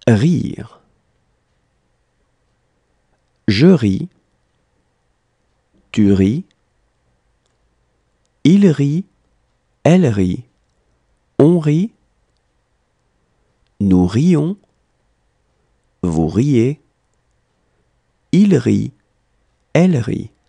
Rire. Je ris. Tu ris. Il rit. Elle rit. On rit. Nous rions. Vous riez. Il rit. Elle rit.